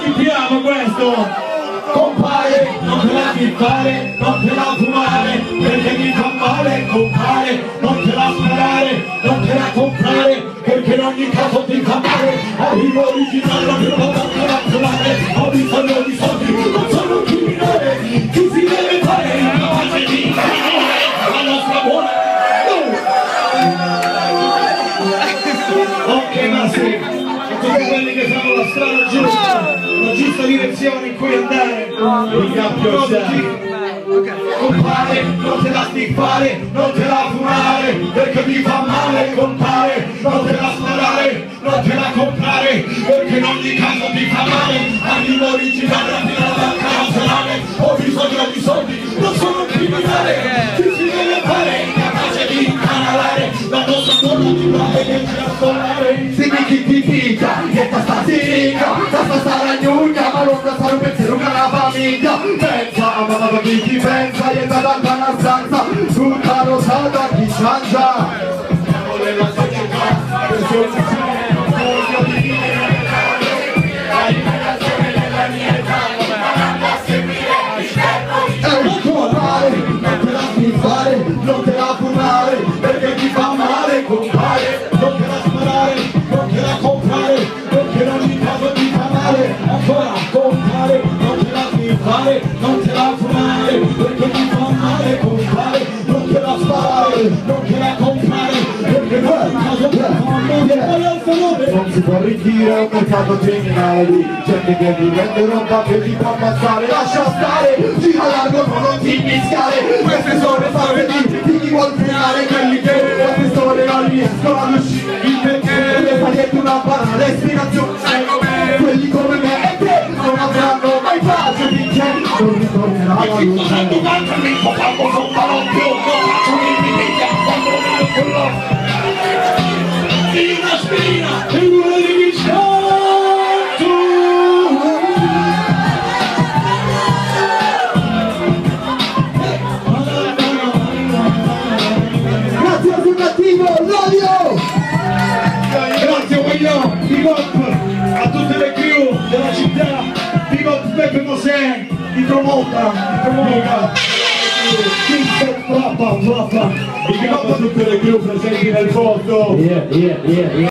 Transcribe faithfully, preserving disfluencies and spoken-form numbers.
Sentiamo questo! Compare, non te la fare, non te la fumare, perché mi fa male, compare, non te la sparare, non te la comprare, perché in ogni caso ti fa male, arrivo originale, non te la faccio razzolare, ho bisogno di soldi, non sono un criminale, chi si deve fare, incapace di incaminare, la nostra buona, no! Ok, ma sì, tutti quelli che fanno la strada giusta, la giusta direzione in cui andare. Compare, non te la stiffare, non te la fumare, perché mi fa male, compare, non te la sparare, non te la comprare, perché in ogni caso ti fa male, arrivo originale, apri la banca nazionale, ho bisogno di soldi, non sono un criminale, chi si deve fare, incapace di incanalare, la nostra buona di brave che ci ascoltare. Dimmi chi ti pica, che sta statica, sta sta ragnugna, ma non da fare un pensiero che la famiglia, pensa, a mamma chi ti pensa, e da tanta una stanza, tutta rosata chi mangia. Volevo società, non voglio dire, la liberazione della mia età, imparando a seguire il tempo di compare, non te la fare, non te la fumare, perché ti fa male, compare, non te la sparare, non te la comprare, perché in ogni caso ti fa male, ancora compare, non te la fare, non te la fumare, perché ti fa male, compare, non te la sparare, non te la comprare, perché in ogni caso ti fa male, non si può ritire un mercato criminale di gente che ti vende roba che ti può ammazzare, lascia stare, gira largo non ti mischiare, queste sono le fare di chi vuol frenare, quelli che da quest'ore non riescono ad uscire, il perché le fai detto una banale ispirazione, quelli come me e te non avranno mai pace finché non ritornerà la luce. Sto facendo tanto il mio campo con balocchio, non faccio un'invidia quando vedo quello. Spina, spina, e uno di Cristo. Grazie al fondativo, l'odio! Grazie voglio, big up a tutte le crew della città, big up Peppe Mosè, di Promoda, di Promoda, Kingston, Trappa, Trappa, big up a tutte le crew presenti nel posto. Yeah, yeah, yeah, yeah.